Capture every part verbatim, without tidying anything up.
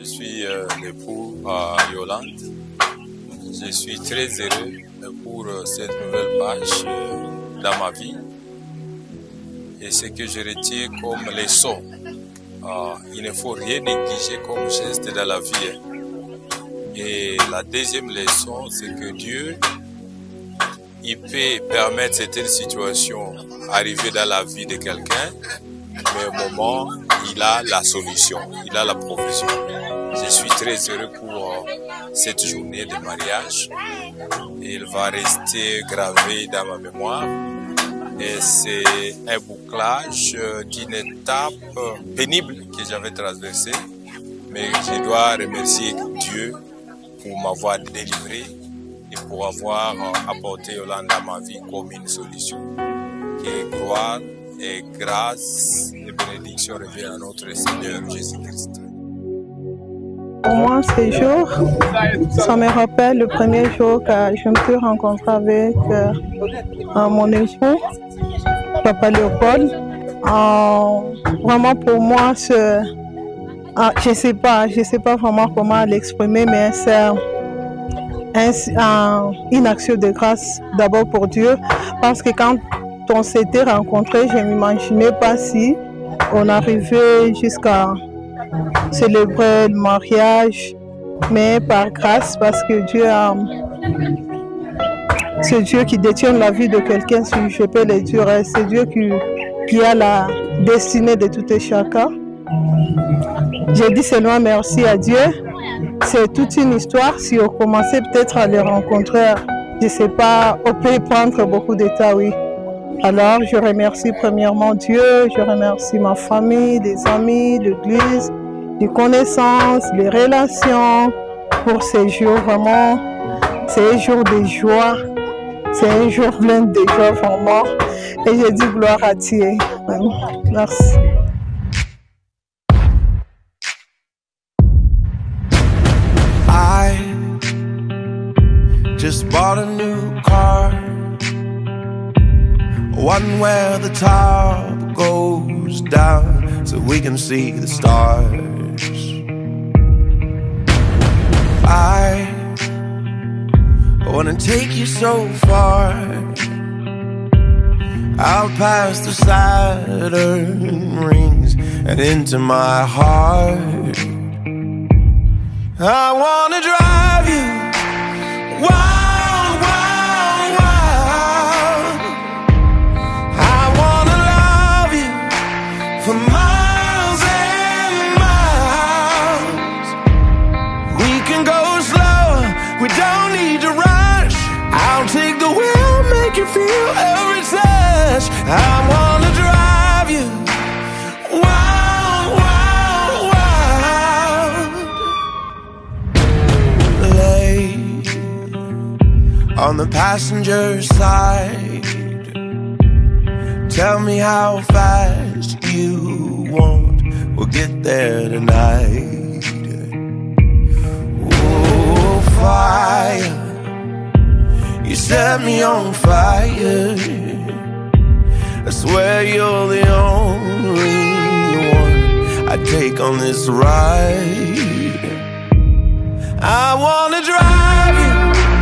Je suis euh, l'époux à Yolande. Je suis très heureux pour euh, cette nouvelle page euh, dans ma vie. Et ce que je retiens comme leçon, euh, il ne faut rien négliger comme geste dans la vie. Et la deuxième leçon, c'est que Dieu, il peut permettre certaines situations arriver dans la vie de quelqu'un, mais au moment, il a la solution, il a la provision. Je suis très heureux pour euh, cette journée de mariage. Il va rester gravé dans ma mémoire. Et c'est un bouclage d'une étape pénible que j'avais traversée. Mais je dois remercier Dieu pour m'avoir délivré et pour avoir apporté Yolande dans ma vie comme une solution. Que gloire et grâce et bénédiction reviennent à notre Seigneur Jésus-Christ. Pour moi, ces jours, ça me rappelle le premier jour que je me suis rencontrée avec euh, mon époux, Papa Léopold. Euh, vraiment pour moi, c'est, ah, je ne sais pas, je sais pas vraiment comment l'exprimer, mais c'est un, un, une action de grâce d'abord pour Dieu, parce que quand on s'était rencontrés, je ne m'imaginais pas si on arrivait jusqu'à célébrer le mariage, mais par grâce, parce que Dieu a, c'est Dieu qui détient la vie de quelqu'un, si je peux le dire, c'est Dieu qui, qui a la destinée de tout et chacun. J'ai dit seulement merci à Dieu. C'est toute une histoire. Si on commençait peut-être à les rencontrer, je ne sais pas, on peut prendre beaucoup de temps, oui. Alors, je remercie premièrement Dieu, je remercie ma famille, des amis, l'église, les connaissances, les relations pour ces jours vraiment. C'est un jour de joie, c'est un jour plein de joie vraiment. Et je dis gloire à Dieu. Merci. I just bought a new car. One where the top goes down so we can see the stars. I wanna take you so far out past the Saturn rings and into my heart. I wanna drive you wild. For miles and miles, we can go slow, we don't need to rush. I'll take the wheel, make you feel every touch. I wanna drive you wild, wild, wild. Lay on the passenger side, tell me how fast you want, we'll get there tonight. Oh, fire, you set me on fire. I swear you're the only one I take on this ride. I wanna drive you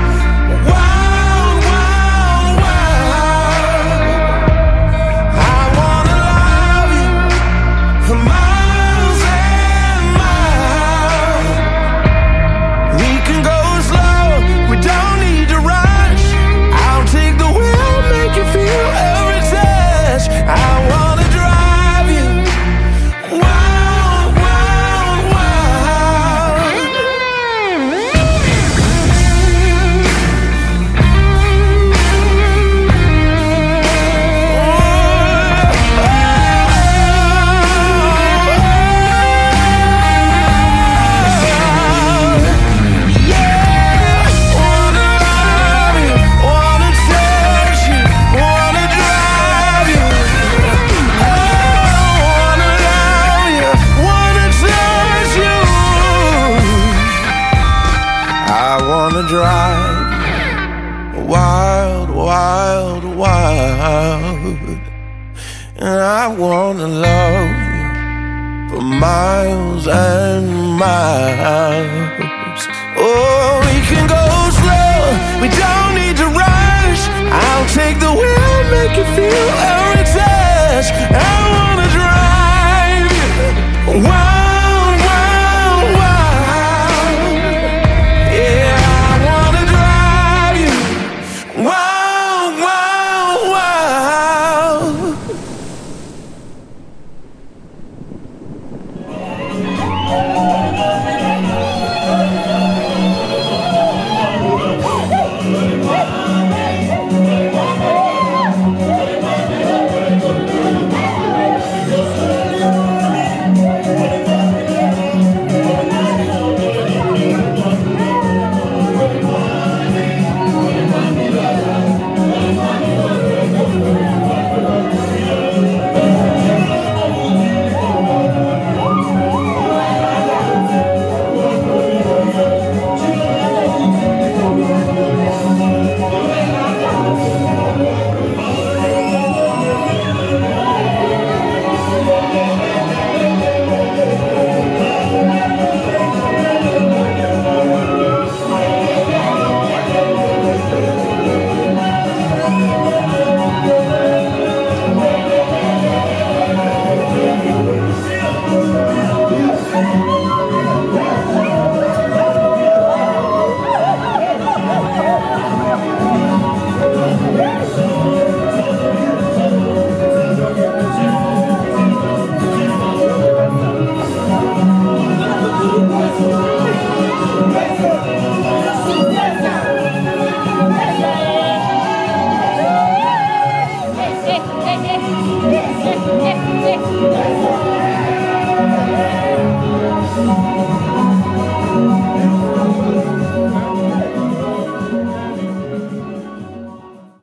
drive wild, wild, wild. And I wanna love you for miles and miles. Oh, we can go slow, we don't need to rush. I'll take the wheel, make you feel every touch.